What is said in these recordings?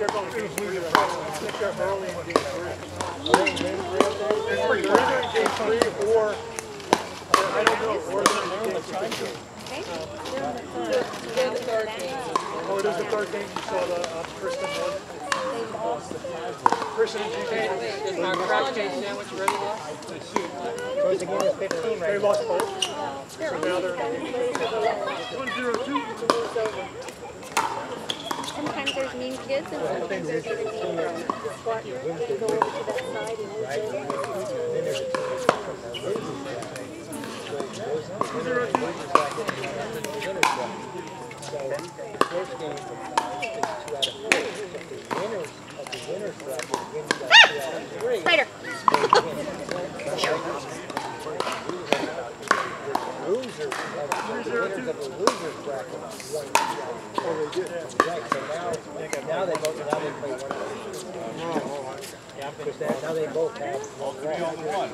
early in game 3. They're either in game 3 or I don't know, or they're in game 2. Oh, it is the third game. You saw the Kristen one. Kristen and GK. Is my crab cake sandwich ready yet? The game is 15 right They now. lost both. So now they're 1-0-2. Sometimes there's mean kids and sometimes there's other mean girls. They go over to that side and First game is 2 out of 4. The winners of the winners bracket wins that 2 out of 3. Spider. Losers of the losers bracket won. Right, so now they both play one. Because now they both have all 3 on 1.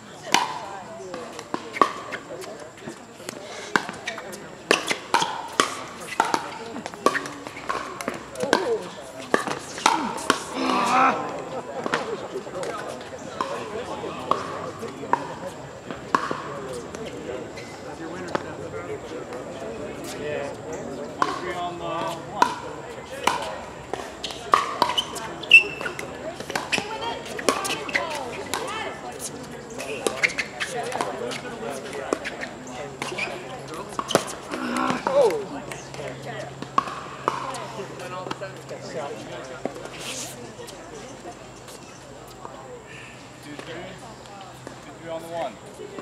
On the 1.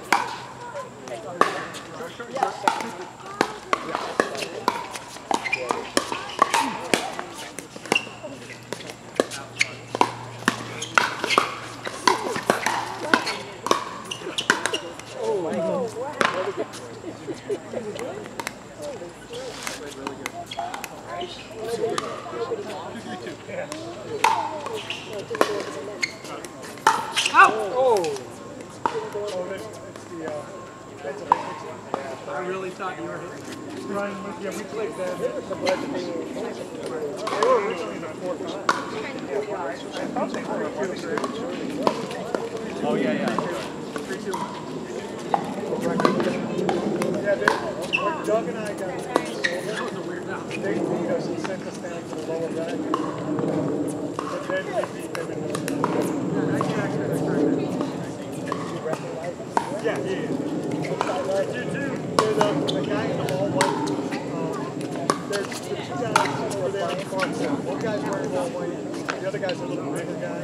I really thought you were hitting. Ryan, yeah, we played that. They were originally in the 4th time. Oh, yeah. 3-2. Yeah, Doug and I got that was a weird now. They beat us and sent us down to the lower bracket. But then we beat them in the Yeah. The guy in the all white. There's the 2 guys over there in the front. One guy's wearing all white. The other guy's a little bigger guy.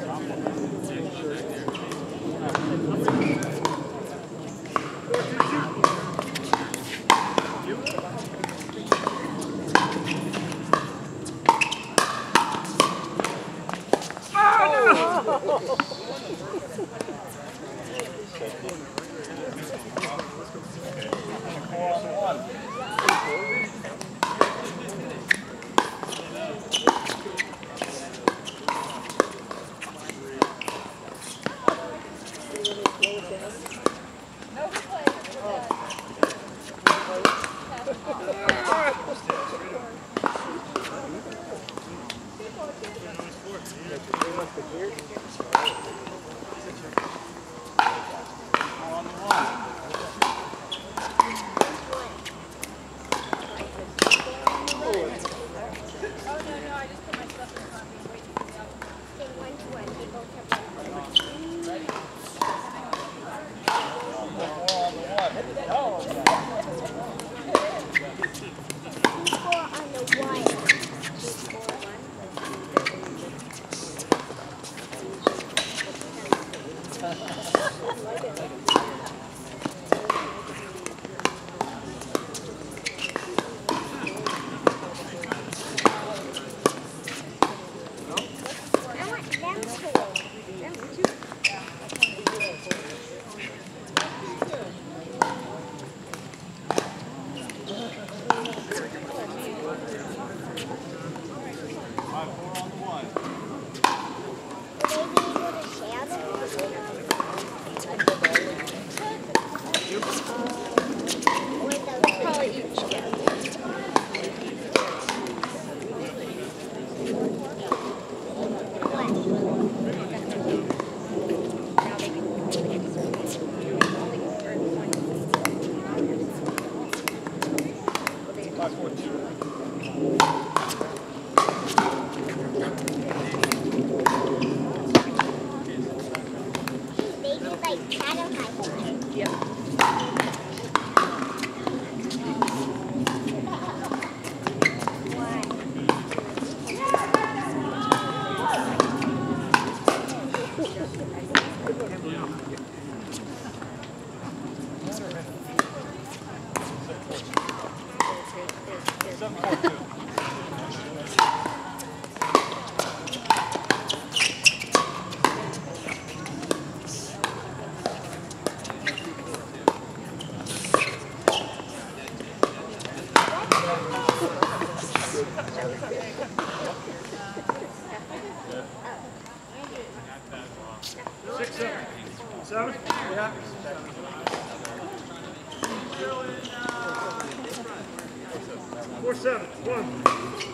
last one. They did like cat on my foot. Yep. Six, seven. Seven? Yeah. 4-7. 1.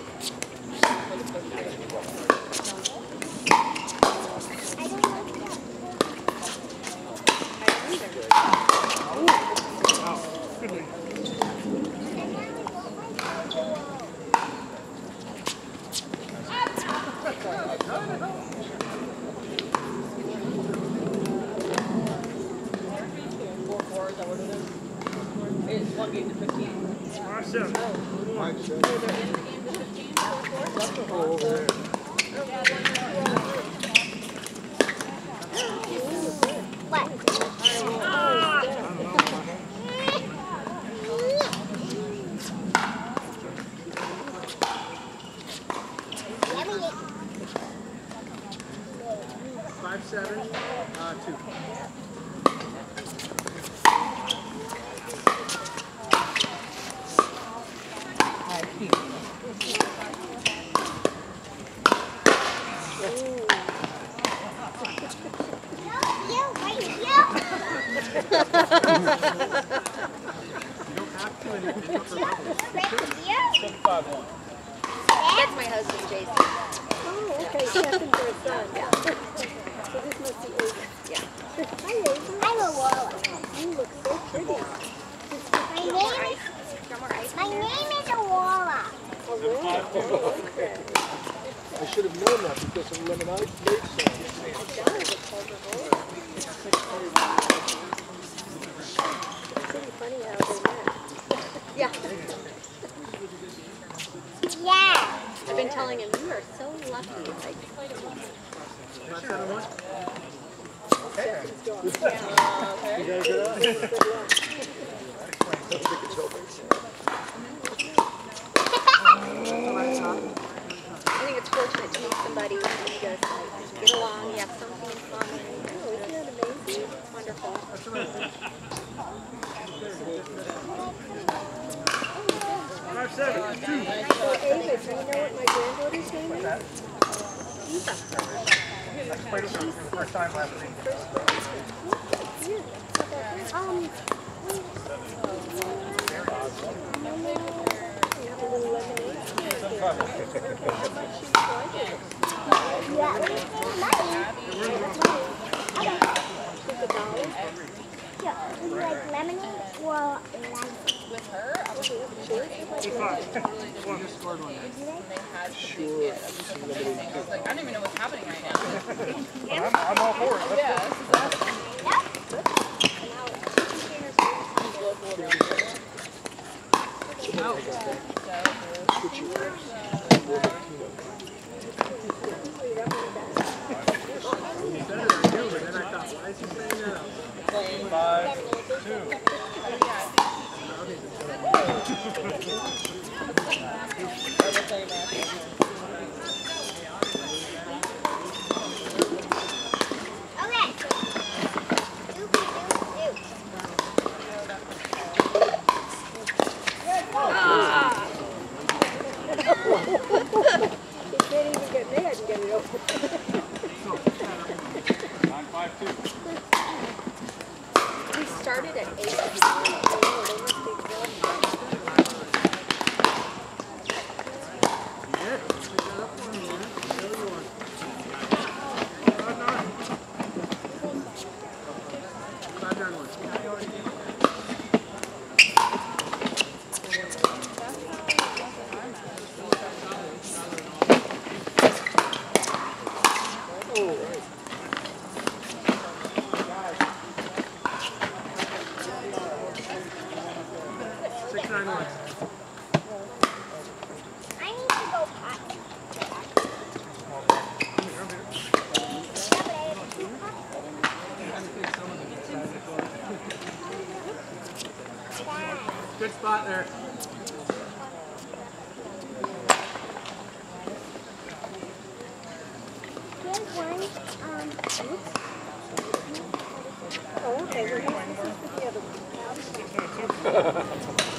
Good lead. It's 1 game to 15. 5-7. What? Let me get 5-7, 2. you, right here. Right here. 7-5-1. That's my husband, Jason. Oh, okay, second for a son. Yeah. So this must be Ava. Yeah. Hi, Ava. I'm a wall. You look so pretty. My name, No more ice. my name is Awala. Oh, really? Oh, okay. I should have known that because of lemonade made song. It's pretty funny how they met. Yeah. Yeah. I've been telling him, you are so lucky. Like, Jeffrey's dog. You got a good eye? Good luck. I don't think it's over. I think it's fortunate to meet somebody who just like get along, you have something in common. Oh, isn't that amazing? Wonderful. 5-7. 2. So, Ava, do you know what my granddaughter's name is? Played with her for the first time last week. Yeah. You have a little lemonade stand there. How much she's like it? Yeah. Just a dollar? Yeah. Would you like lemonade or lemon? With her, I was Sure. 5. 1. Sure. I was like, I don't even know what's happening right now. I'm all for it. Yeah, Okay. He can't even get mad and get it over. 9-5-2. We started at 8. Oh, they must be I need to go potty. Good spot there. Here's one. Oh, okay, well, this is for the other one.